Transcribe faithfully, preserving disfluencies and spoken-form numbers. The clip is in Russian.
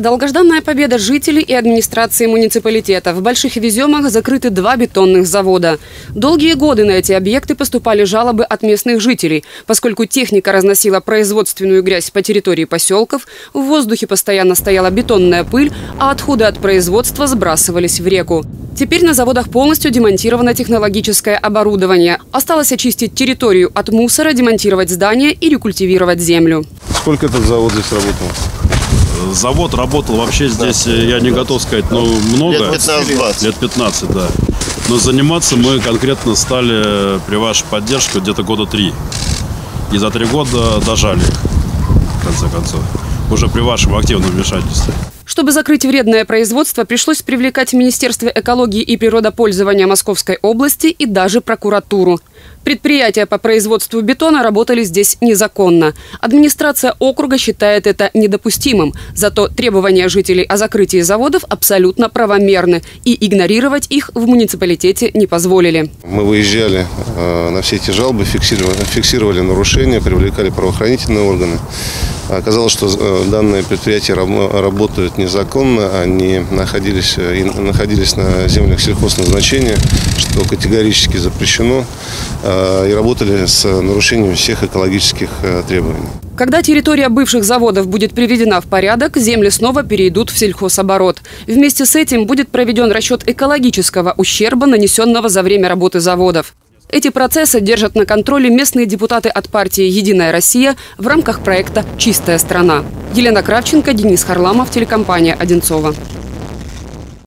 Долгожданная победа жителей и администрации муниципалитета. В Больших Веземах закрыты два бетонных завода. Долгие годы на эти объекты поступали жалобы от местных жителей. Поскольку техника разносила производственную грязь по территории поселков, в воздухе постоянно стояла бетонная пыль, а отходы от производства сбрасывались в реку. Теперь на заводах полностью демонтировано технологическое оборудование. Осталось очистить территорию от мусора, демонтировать здания и рекультивировать землю. Сколько этот завод здесь работал? Завод работал вообще здесь, я не готов сказать, но много. Лет пятнадцать-двадцать. Лет пятнадцать, да. Но заниматься мы конкретно стали при вашей поддержке где-то года три. И за три года дожали их, в конце концов. Уже при вашем активном вмешательстве. Чтобы закрыть вредное производство, пришлось привлекать Министерство экологии и природопользования Московской области и даже прокуратуру. Предприятия по производству бетона работали здесь незаконно. Администрация округа считает это недопустимым. Зато требования жителей о закрытии заводов абсолютно правомерны. И игнорировать их в муниципалитете не позволили. Мы выезжали э, на все эти жалобы, фиксировали, фиксировали нарушения, привлекали правоохранительные органы. Оказалось, что э, данные предприятия раб, работают незаконно. Они находились, и находились на землях сельхозназначения, что категорически запрещено. И работали с нарушением всех экологических требований. Когда территория бывших заводов будет приведена в порядок, земли снова перейдут в сельхозоборот. Вместе с этим будет проведен расчет экологического ущерба, нанесенного за время работы заводов. Эти процессы держат на контроле местные депутаты от партии «Единая Россия» в рамках проекта «Чистая страна». Елена Кравченко, Денис Харламов, телекомпания «Одинцово».